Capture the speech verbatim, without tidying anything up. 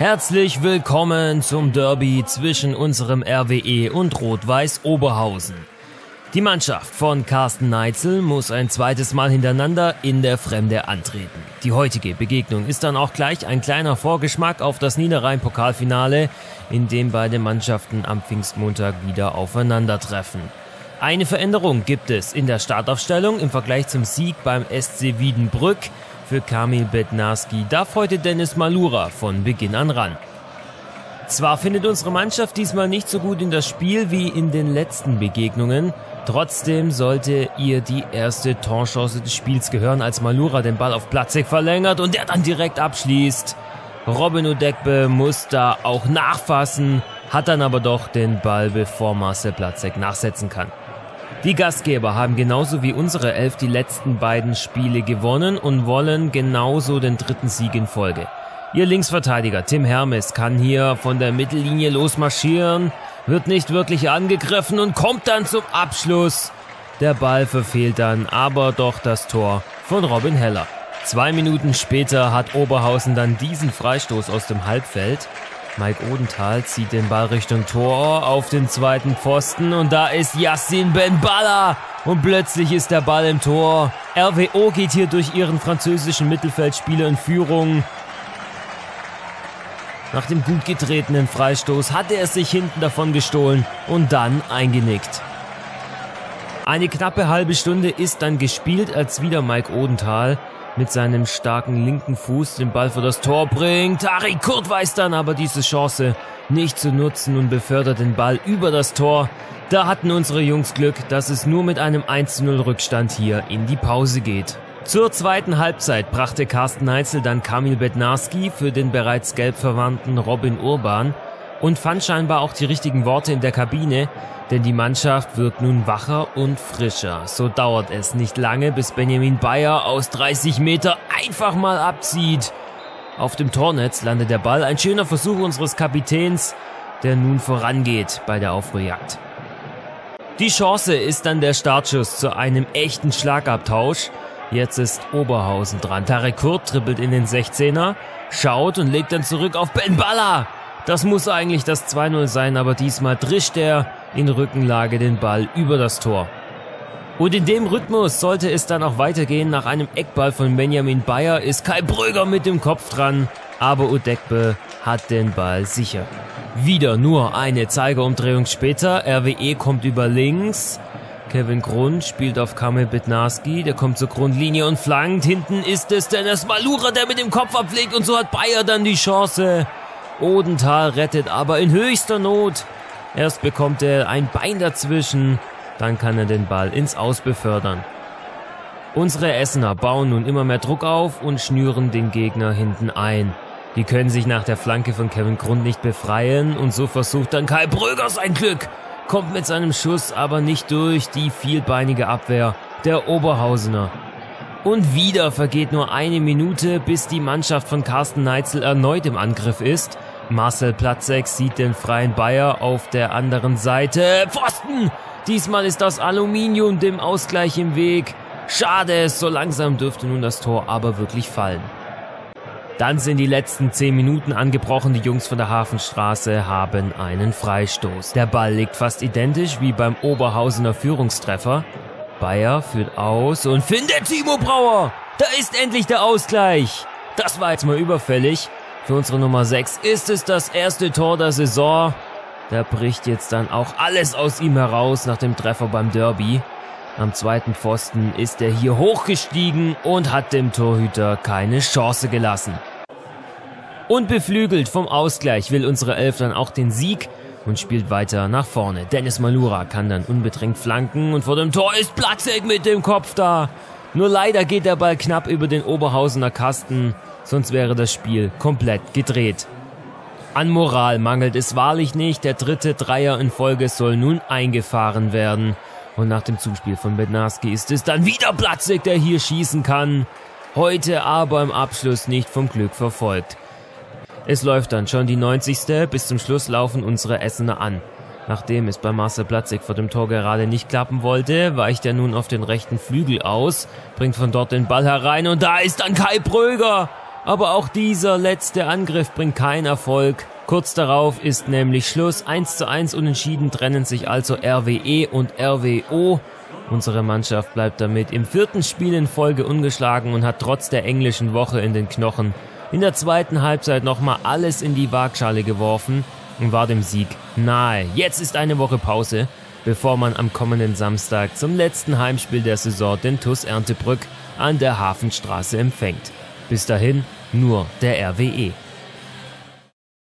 Herzlich willkommen zum Derby zwischen unserem R W E und Rot-Weiß Oberhausen. Die Mannschaft von Carsten Neitzel muss ein zweites Mal hintereinander in der Fremde antreten. Die heutige Begegnung ist dann auch gleich ein kleiner Vorgeschmack auf das Niederrhein-Pokalfinale, in dem beide Mannschaften am Pfingstmontag wieder aufeinandertreffen. Eine Veränderung gibt es in der Startaufstellung im Vergleich zum Sieg beim S C Wiedenbrück. Für Kamil Bednarski darf heute Dennis Malura von Beginn an ran. Zwar findet unsere Mannschaft diesmal nicht so gut in das Spiel wie in den letzten Begegnungen, trotzdem sollte ihr die erste Torchance des Spiels gehören, als Malura den Ball auf Platzek verlängert und der dann direkt abschließt. Robin Udekbe muss da auch nachfassen, hat dann aber doch den Ball, bevor Marcel Platzek nachsetzen kann. Die Gastgeber haben genauso wie unsere Elf die letzten beiden Spiele gewonnen und wollen genauso den dritten Sieg in Folge. Ihr Linksverteidiger Tim Hermes kann hier von der Mittellinie losmarschieren, wird nicht wirklich angegriffen und kommt dann zum Abschluss. Der Ball verfehlt dann aber doch das Tor von Robin Heller. Zwei Minuten später hat Oberhausen dann diesen Freistoß aus dem Halbfeld. Mike Odenthal zieht den Ball Richtung Tor auf den zweiten Pfosten und da ist Yacine Benballa und plötzlich ist der Ball im Tor. R W O geht hier durch ihren französischen Mittelfeldspieler in Führung. Nach dem gut getretenen Freistoß hatte er sich hinten davon gestohlen und dann eingenickt. Eine knappe halbe Stunde ist dann gespielt, als wieder Mike Odenthal mit seinem starken linken Fuß den Ball für das Tor bringt. Tarik Kurt weiß dann aber diese Chance nicht zu nutzen und befördert den Ball über das Tor. Da hatten unsere Jungs Glück, dass es nur mit einem eins zu null Rückstand hier in die Pause geht. Zur zweiten Halbzeit brachte Carsten Neitzel dann Kamil Bednarski für den bereits gelb verwandten Robin Urban und fand scheinbar auch die richtigen Worte in der Kabine, denn die Mannschaft wird nun wacher und frischer. So dauert es nicht lange, bis Benjamin Bayer aus dreißig Meter einfach mal abzieht. Auf dem Tornetz landet der Ball, ein schöner Versuch unseres Kapitäns, der nun vorangeht bei der Aufholjagd. Die Chance ist dann der Startschuss zu einem echten Schlagabtausch. Jetzt ist Oberhausen dran. Tarik Kurt trippelt in den sechzehner, schaut und legt dann zurück auf Benballa. Das muss eigentlich das zwei null sein, aber diesmal drischt er in Rückenlage den Ball über das Tor. Und in dem Rhythmus sollte es dann auch weitergehen. Nach einem Eckball von Benjamin Bayer ist Kai Bröger mit dem Kopf dran, aber Udekbe hat den Ball sicher. Wieder nur eine Zeigerumdrehung später. R W E kommt über links. Kevin Grund spielt auf Kamil Bednarski, der kommt zur Grundlinie und flankt. Hinten ist es Dennis Malura, der mit dem Kopf abpflegt und so hat Bayer dann die Chance. Odenthal rettet aber in höchster Not. Erst bekommt er ein Bein dazwischen, dann kann er den Ball ins Aus befördern. Unsere Essener bauen nun immer mehr Druck auf und schnüren den Gegner hinten ein. Die können sich nach der Flanke von Kevin Grund nicht befreien und so versucht dann Kai Bröger sein Glück. Kommt mit seinem Schuss aber nicht durch die vielbeinige Abwehr der Oberhausener. Und wieder vergeht nur eine Minute, bis die Mannschaft von Carsten Neitzel erneut im Angriff ist. Marcel Platzek sieht den freien Bayer auf der anderen Seite. Pfosten! Diesmal ist das Aluminium dem Ausgleich im Weg. Schade, so langsam dürfte nun das Tor aber wirklich fallen. Dann sind die letzten zehn Minuten angebrochen. Die Jungs von der Hafenstraße haben einen Freistoß. Der Ball liegt fast identisch wie beim Oberhausener Führungstreffer. Bayer führt aus und findet Timo Brauer. Da ist endlich der Ausgleich. Das war jetzt mal überfällig. Für unsere Nummer sechs ist es das erste Tor der Saison. Da bricht jetzt dann auch alles aus ihm heraus nach dem Treffer beim Derby. Am zweiten Pfosten ist er hier hochgestiegen und hat dem Torhüter keine Chance gelassen. Und beflügelt vom Ausgleich will unsere Elf dann auch den Sieg und spielt weiter nach vorne. Dennis Malura kann dann unbedrängt flanken und vor dem Tor ist Platzek mit dem Kopf da. Nur leider geht der Ball knapp über den Oberhausener Kasten, sonst wäre das Spiel komplett gedreht. An Moral mangelt es wahrlich nicht, der dritte Dreier in Folge soll nun eingefahren werden. Und nach dem Zuspiel von Bednarski ist es dann wieder Platzek, der hier schießen kann. Heute aber im Abschluss nicht vom Glück verfolgt. Es läuft dann schon die neunzigste Bis zum Schluss laufen unsere Essener an. Nachdem es bei Marcel Platzek vor dem Tor gerade nicht klappen wollte, weicht er nun auf den rechten Flügel aus, bringt von dort den Ball herein und da ist dann Kai Bröger. Aber auch dieser letzte Angriff bringt keinen Erfolg. Kurz darauf ist nämlich Schluss. eins zu eins unentschieden trennen sich also R W E und R W O. Unsere Mannschaft bleibt damit im vierten Spiel in Folge ungeschlagen und hat trotz der englischen Woche in den Knochen in der zweiten Halbzeit nochmal alles in die Waagschale geworfen und war dem Sieg nahe. Jetzt ist eine Woche Pause, bevor man am kommenden Samstag zum letzten Heimspiel der Saison den T U S Erndtebrück an der Hafenstraße empfängt. Bis dahin nur der R W E.